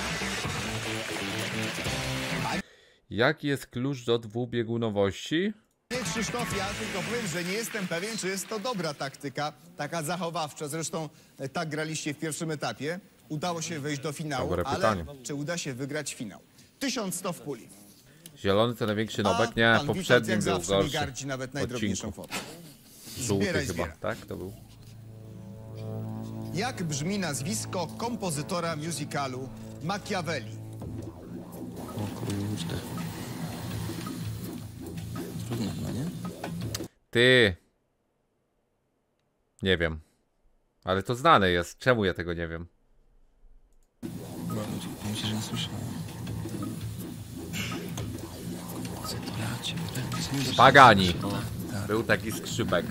Jaki jest klucz do dwubiegunowości? Panie Krzysztof, ja tylko powiem, że nie jestem pewien, czy jest to dobra taktyka, taka zachowawcza. Zresztą tak graliście w pierwszym etapie. Udało się wejść do finału, Dobre ale pytanie. czy uda się wygrać finał? 1100 w puli. Zielony to największy nobek? A Nie, pan poprzednim Witold, jak był zawsze, nie gorszy. gardzi nawet najdrobniejszą Odcinku. kwotą. Żółty Zbieraj, chyba, zbieraj. tak? To był. Jak brzmi nazwisko kompozytora musicalu Machiavelli? O kurde. Trudno chyba, nie? Ty. Nie wiem. Ale to znane jest. Czemu ja tego nie wiem? Myślę, że nie słyszałem. Pagani. Był taki skrzypek.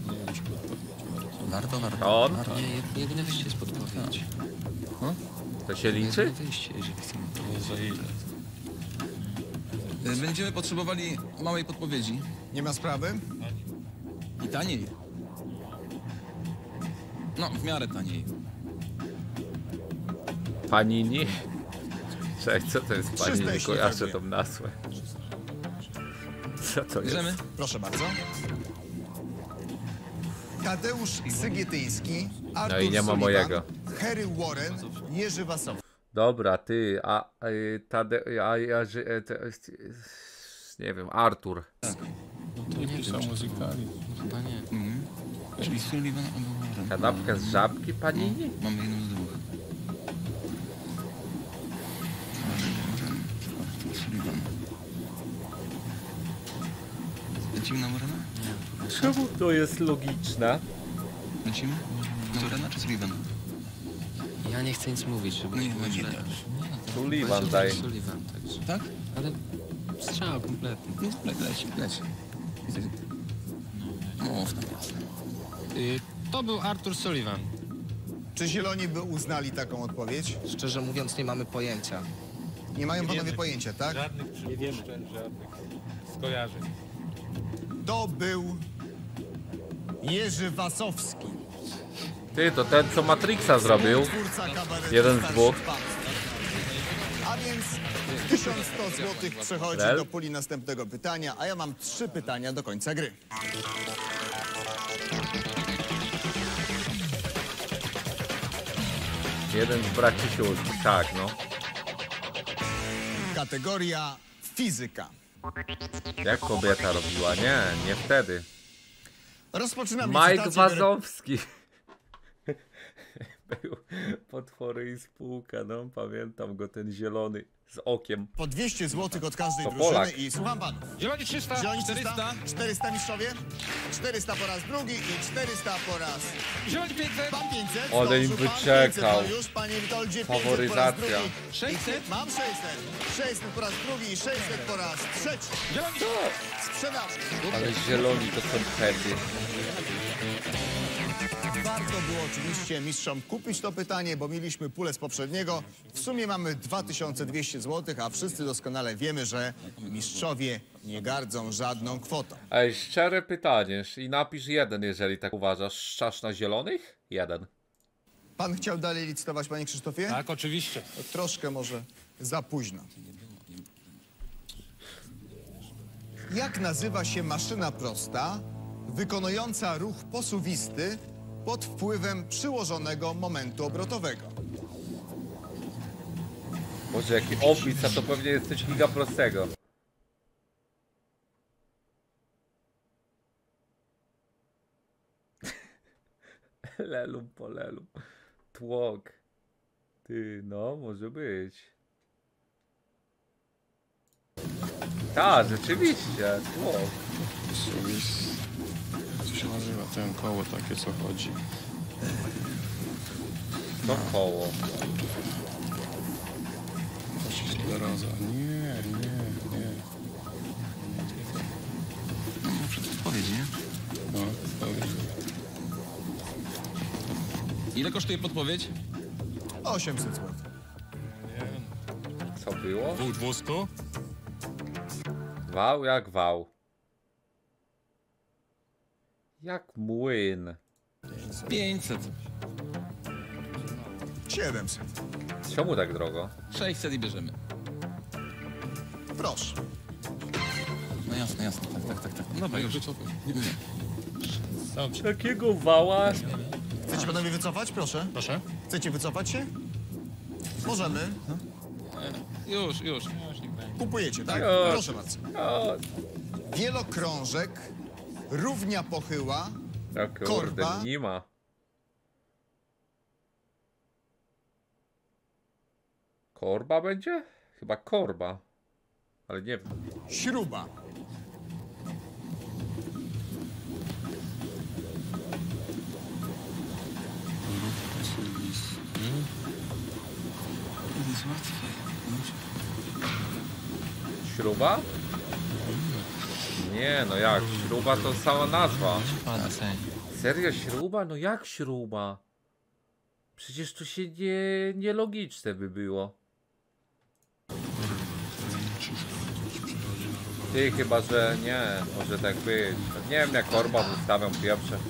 Warto. On? Nie, jedyne wyjście jest podpowiedź. To się liczy? Jedyne wyjście, jeżeli chcemy. Będziemy potrzebowali małej podpowiedzi. Nie ma sprawy? I taniej. No, w miarę taniej. Panini? Cześć, co to jest 300 panini? jeśli Kojarzę farbuje. tą nazwę. Co to jest? Bierzemy? Proszę bardzo. Tadeusz Sygietyński, Artur No i nie ma Sullivan, mojego. Harry Warren, Jerzy Wasowski. Dobra, ty, nie wiem, Artur. Nie pisał muzykali. Chyba nie. Czyli Sullivan albo Warren. Kanapka z żabki panini? Mamy jedną z dwóch. Sullivan. Lecimy na Warrena? Czemu to jest logiczne? Lecimy? Na Warrena czy Sullivana? Ja nie chcę nic mówić, żeby No nie nie, było no nie źle. dasz. Sullivan daj. Sullivan, także. Tak? Ale strzał kompletny. Leci. Mów tam jasne. To był Artur Sullivan. Czy Zieloni by uznali taką odpowiedź? Szczerze mówiąc, nie mamy pojęcia. Nie mają panowie pojęcia, tak? Żadnych przypuszczeń, żadnych skojarzeń. To był Jerzy Wasowski. Ty, to ten, co Matrixa zrobił. Twórca kabaretu Jeden z Starszych dwóch. Panów. A więc 1100 zł przechodzi Rel? do puli następnego pytania, a ja mam 3 pytania do końca gry. Jeden z braci sióstr. Tak, no. Kategoria fizyka. Jak kobieta robiła? Nie, nie wtedy. Rozpoczynam Mike licytację. Biorę Wazowski. Był Potwory i spółka, no pamiętam go, ten zielony z okiem. po 200 zł od każdej To drużyny Polak. i słucham panów. Zieloni 300. Zieloni 400. 400 mistrzowie, 400 po raz drugi i 400 po raz. Zieloni 500. Pan 500, Ale im zdążył pan wyczekał. 500, no już, panie Witoldzie, 500 po raz Faworyzacja. drugi. 600? Mam 600. 600 po raz drugi i 600 po raz trzeci. Zieloni Sprzedaż. Ale zieloni to są pety. Warto było oczywiście mistrzom kupić to pytanie, bo mieliśmy pulę z poprzedniego. W sumie mamy 2200 zł, a wszyscy doskonale wiemy, że mistrzowie nie gardzą żadną kwotą. Ej, szczere pytanie. I napisz jeden, jeżeli tak uważasz. Szczasz na zielonych? Jeden. Pan chciał dalej licytować, panie Krzysztofie? Tak, oczywiście. To troszkę może za późno. Jak nazywa się maszyna prosta, wykonująca ruch posuwisty pod wpływem przyłożonego momentu obrotowego. Boże, jaki opis, a to pewnie jest coś giga prostego. Lelum po lelum. Tłok. Ty, no, może być. Tak, rzeczywiście, tłok. Co się nazywa ten koło takie, co chodzi? To koło. Skleroza. Nie. No, przed odpowiedź, nie? No, odpowiedź. Ile kosztuje podpowiedź? 800 zł. Co było? 200? Wał jak wał. Jak młyn. 500. 700. Czemu tak drogo? 600 i bierzemy. Proszę. No jasne. Tak. No dobra, już. Takiego wała. Chcecie panowie wycofać? Proszę. Proszę. Chcecie wycofać się? Możemy. Już. Kupujecie, tak? Już. Proszę bardzo. Wielokrążek, równia pochyła, No kurde, korba. nie ma. Korba będzie? Chyba korba. Ale nie wiem. śruba. Jest łatwiej. Śruba? Nie, no jak? Śruba to cała nazwa. Serio śruba? No jak śruba? Przecież to się nielogiczne by było. Ty, chyba że nie, może tak być. Nie wiem, jak korba wystawiam pierwsze.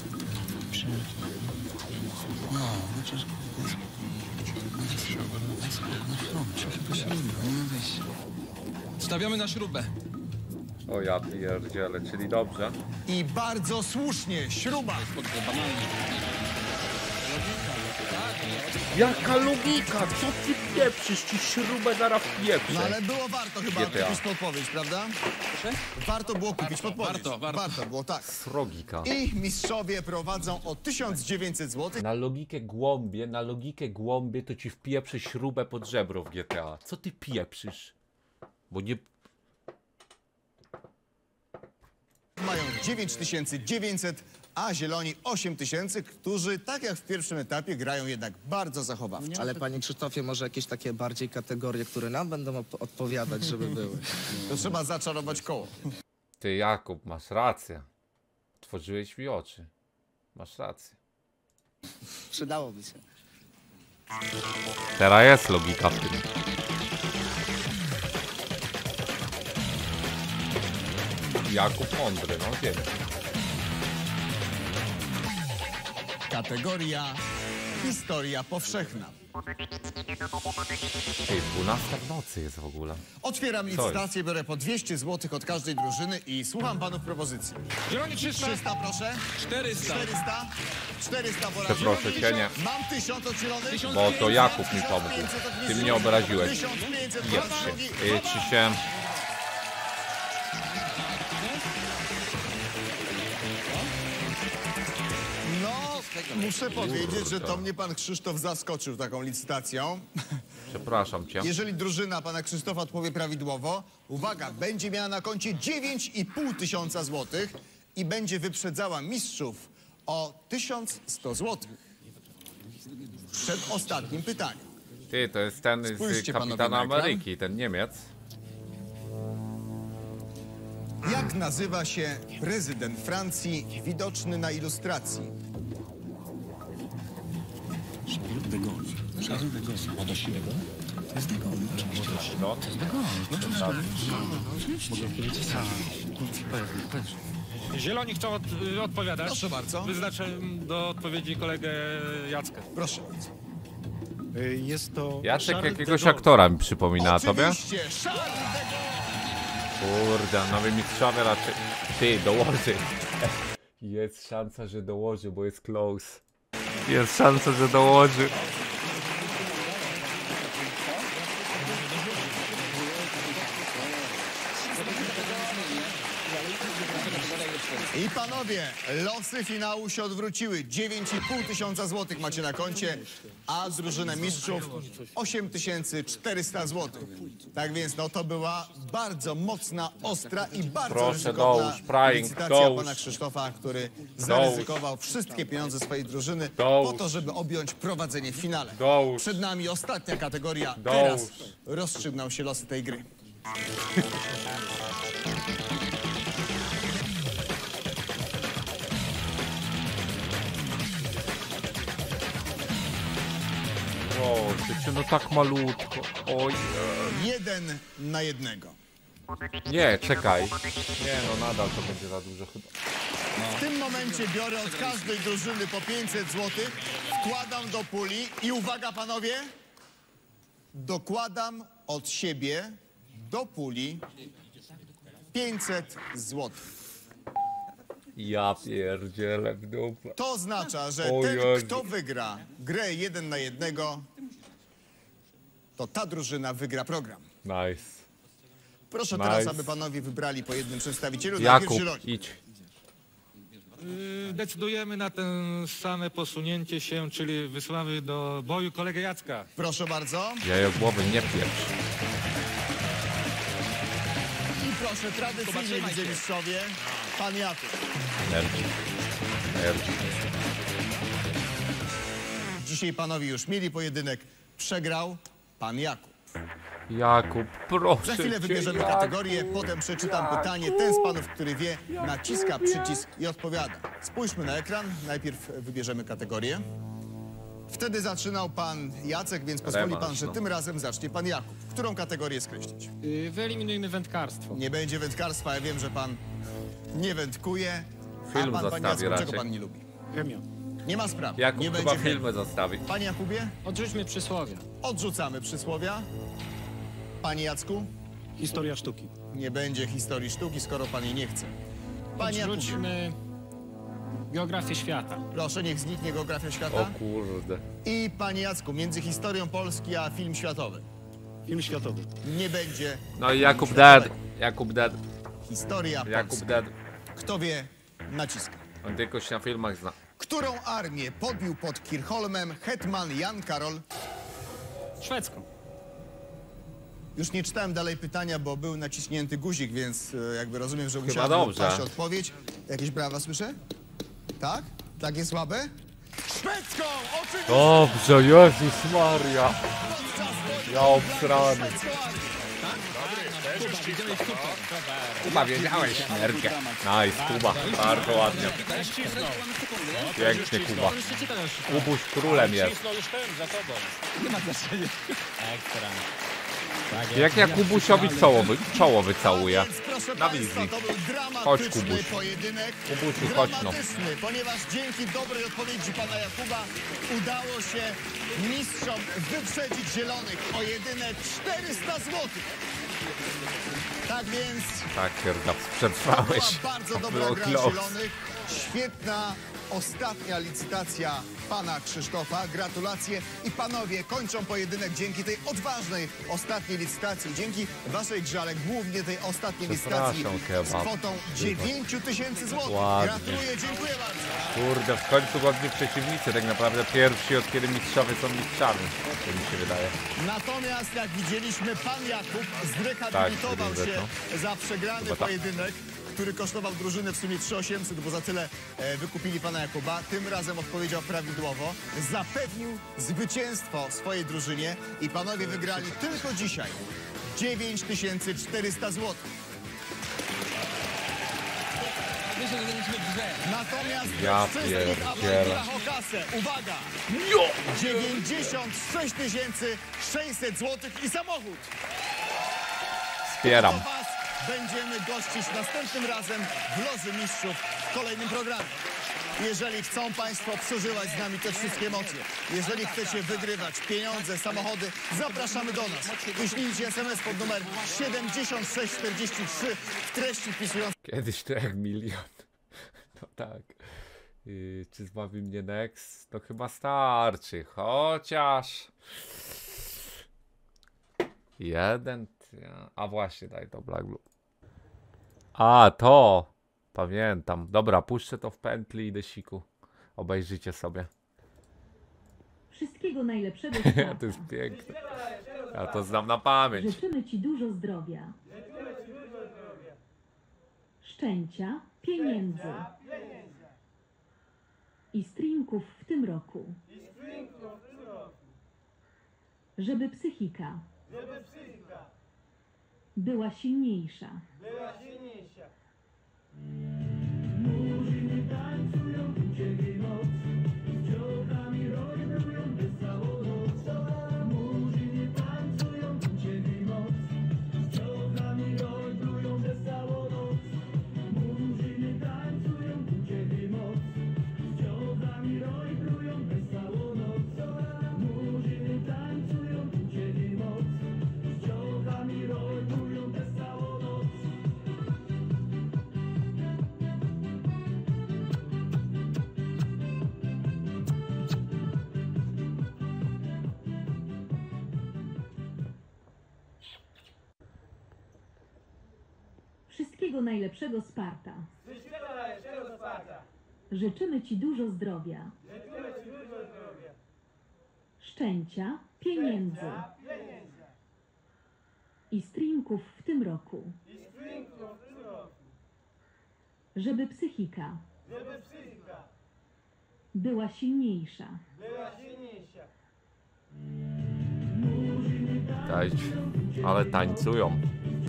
Stawiamy na śrubę. O ja pierdzielę, czyli dobrze. I bardzo słusznie, śruba. Jaka logika? Co ty pieprzysz? Ci śrubę zaraz pieprzę. No ale było warto chyba GTA. kupić podpowiedź, prawda? Warto było kupić podpowiedź. Warto było, tak. Srogika. I mistrzowie prowadzą o 1900 zł. Na logikę głąbie to ci wpieprzę śrubę pod żebro w GTA. Co ty pieprzysz? Bo nie... Mają 9900, a zieloni 8000, którzy tak jak w pierwszym etapie grają jednak bardzo zachowawczo. Ale panie Krzysztofie, może jakieś takie bardziej kategorie, które nam będą odpowiadać, żeby były. To trzeba zaczarować koło. Ty Jakub, masz rację. Otworzyłeś mi oczy. Masz rację. Przydałoby się. Teraz jest logika w tym. Jakub mądry, no wiem. Kategoria historia powszechna. Ej, 12 w nocy jest w ogóle. Otwieram licytację, biorę po 200 zł od każdej drużyny i słucham panów propozycji. Zieloni 300. 300 proszę. 400. 400 po raz Przeproszę cię, nie. Mam 1000 od zielonych. Bo to Jakub mi pomógł. Ty mnie obraziłeś. 1500 po Jeb raz drugi. się. Czy się... No, muszę powiedzieć, że to mnie pan Krzysztof zaskoczył taką licytacją. Przepraszam cię. Jeżeli drużyna pana Krzysztofa odpowie prawidłowo, uwaga, będzie miała na koncie 9500 złotych i będzie wyprzedzała mistrzów o 1100 złotych. Przed ostatnim pytaniem. Ty, to jest ten z Spójrzcie, panowie, Kapitana na ekran. Ameryki, ten Niemiec. Jak nazywa się prezydent Francji widoczny na ilustracji? Charles de Gaulle. Charles de Gaulle. Podnosimy go? To jest de Gaulle. No. To jest de Gaulle. No oczywiście. Mogę powiedzieć sam. Zieloni chcą odpowiadać. Proszę bardzo. Wyznaczę do odpowiedzi kolegę Jacka. Proszę bardzo. Jest to Jacek Charles jakiegoś de Gaulle. aktora mi przypomina tobie. Oczywiście, Charles de Gaulle. Kurde, nowy mistrzowie raczej... Ty, dołoży. Jest szansa, że dołoży, bo jest close. Jest szansa, że dołoży. I panowie, losy finału się odwróciły. 9,5 tysiąca złotych macie na koncie, a drużyna mistrzów 8400 złotych. Tak więc no to była bardzo mocna, ostra i bardzo ryzykowna licytacja pana Krzysztofa, który zaryzykował wszystkie pieniądze swojej drużyny po to, żeby objąć prowadzenie w finale. Przed nami ostatnia kategoria. Teraz rozstrzygną się losy tej gry. O, życie, no tak malutko. Oj. 1 na 1. Nie, czekaj. Nie, no nadal to będzie za dużo chyba. W tym momencie biorę od każdej drużyny po 500 zł, wkładam do puli i uwaga panowie, dokładam od siebie do puli 500 zł. Ja pierdzielę w dupę. To oznacza, że ten, kto wygra grę 1 na 1, to ta drużyna wygra program. Nice. Proszę teraz, aby panowie wybrali po jednym przedstawicielu. Jakub, idź. Decydujemy na ten same posunięcie się, czyli wysyłamy do boju kolegę Jacka. Proszę bardzo. Ja głowy nie pieprz. I proszę, tradycyjnie wicemistrzowie, pan Jakub. Dzisiaj panowie już mieli pojedynek. Przegrał pan Jakub. Jakub, proszę Za chwilę wybierzemy kategorię, potem przeczytam pytanie. Ten z panów, który wie, naciska przycisk i odpowiada. Spójrzmy na ekran. Najpierw wybierzemy kategorię. Wtedy zaczynał pan Jacek, więc pozwoli pan, że tym razem zacznie pan Jakub. Którą kategorię skreślić? Wyeliminujmy wędkarstwo. Nie będzie wędkarstwa. Ja wiem, że pan nie wędkuje. Film a pan, panie Jacku, raczej. czego pan nie lubi? Chemia. Nie ma sprawy. Jakub nie chyba będzie filmy zostawi. Panie Jakubie? Odrzućmy przysłowie. Odrzucamy przysłowia. Panie Jacku? Historia sztuki. Nie będzie historii sztuki, skoro pan jej nie chce. Panie Jakubie? Odrzućmy geografię świata. Proszę, niech zniknie geografia świata. O kurde. I panie Jacku, między historią Polski a film światowy. Film światowy. Nie będzie. No i Jakub dead. Jakub dead. Historia Jakub Polski. dead. Kto wie, naciska. On tylko się na filmach zna. Którą armię podbił pod Kirchholmem hetman Jan Karol? Szwedzką. Już nie czytałem dalej pytania, bo był naciśnięty guzik, więc jakby rozumiem, że musiałem dobrze. paść odpowiedź. Jakieś brawa słyszę? Tak? Takie słabe? Szwedzką! Oczywiście! Dobrze, Jezus Maria. Ja obsrany. Kuba, wiedziałeś śmierkę. Nice, Kuba. Bardzo ładnie. Pięknie, Kuba. Kubuś królem jest. Jak ja Kubusiowi czoło wycałuję. Na wizji. Chodź, Kubuś. Kubusiu, chodź no. Ponieważ dzięki dobrej odpowiedzi pana Jakuba udało się mistrzom wyprzedzić zielonych o jedyne 400 zł. Tak więc... Tak, Kierda, przetrwałeś. Bardzo dobra gra zielonych. Świetna ostatnia licytacja pana Krzysztofa. Gratulacje. I panowie kończą pojedynek dzięki tej odważnej ostatniej licytacji. Dzięki waszej grze, ale głównie tej ostatniej licytacji z kwotą 9000 zł. Gratuluję, dziękuję bardzo. Kurde, w końcu godni przeciwnicy. Tak naprawdę pierwsi, od kiedy mistrzowie są mistrzami. To mi się wydaje. Natomiast jak widzieliśmy, pan Jakub zrehabilitował się za przegrany pojedynek, który kosztował drużynę w sumie 3800, bo za tyle wykupili pana Jakuba. Tym razem odpowiedział prawidłowo. Zapewnił zwycięstwo swojej drużynie i panowie wygrali tylko dzisiaj 9400 zł. Natomiast wszystkich awanturach o kasę, uwaga, 96 600 zł i samochód. Wspieram. Będziemy gościć następnym razem w Loży Mistrzów w kolejnym programie. Jeżeli chcą państwo przeżywać z nami te wszystkie emocje, jeżeli chcecie wygrywać pieniądze, samochody, zapraszamy do nas. Wyślijcie SMS pod numer 7643 w treści wpisując... Kiedyś to jak milion. No tak. Czy zbawi mnie Next? To chyba starczy, chociaż... Jeden... A właśnie, daj to Black Blue. A, to! Pamiętam. Dobra, puszczę to w pętli i desiku. Obejrzyjcie sobie. Wszystkiego najlepszego. To jest piękne. Ja to znam na pamięć. Życzymy Ci dużo zdrowia, szczęścia, pieniędzy i streamków w tym roku. Żeby psychika była silniejsza. Wszystkiego najlepszego, Sparta. Życzymy Ci dużo zdrowia, szczęścia, pieniędzy i streamków w tym roku. Żeby psychika była silniejsza. Dajcie, ale tańcują.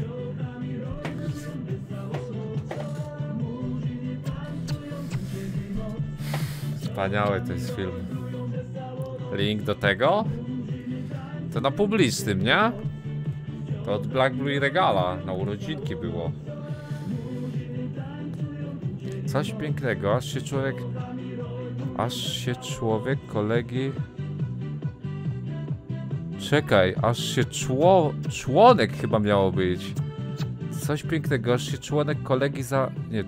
Wspaniały to jest film. Link do tego? To na publicznym, nie? To od Black Blue i Regala. Na urodzinki było. Coś pięknego, aż się człowiek kolegi... Czekaj, aż się członek chyba miało być. Coś pięknego, aż się członek kolegi za... Nie,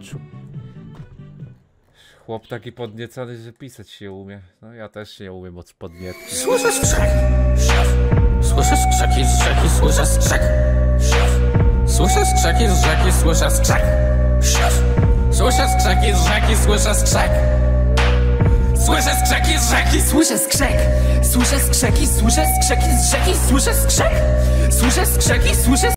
chłop taki podniecony, że pisać się umie. No ja też nie umiem od podnietki. Słyszę skrzek. Słyszę skrzeki z rzeki, słyszę skrzek. Słyszę skrzeki z rzeki, słyszę skrzek. Słyszę skrzeki z rzeki, słyszę skrzek. Słyszę skrzeki z rzeki, słyszę skrzek. Słyszę skrzeki, słyszę skrzeki z rzeki, słyszę skrzek. Słyszę skrzeki, słyszę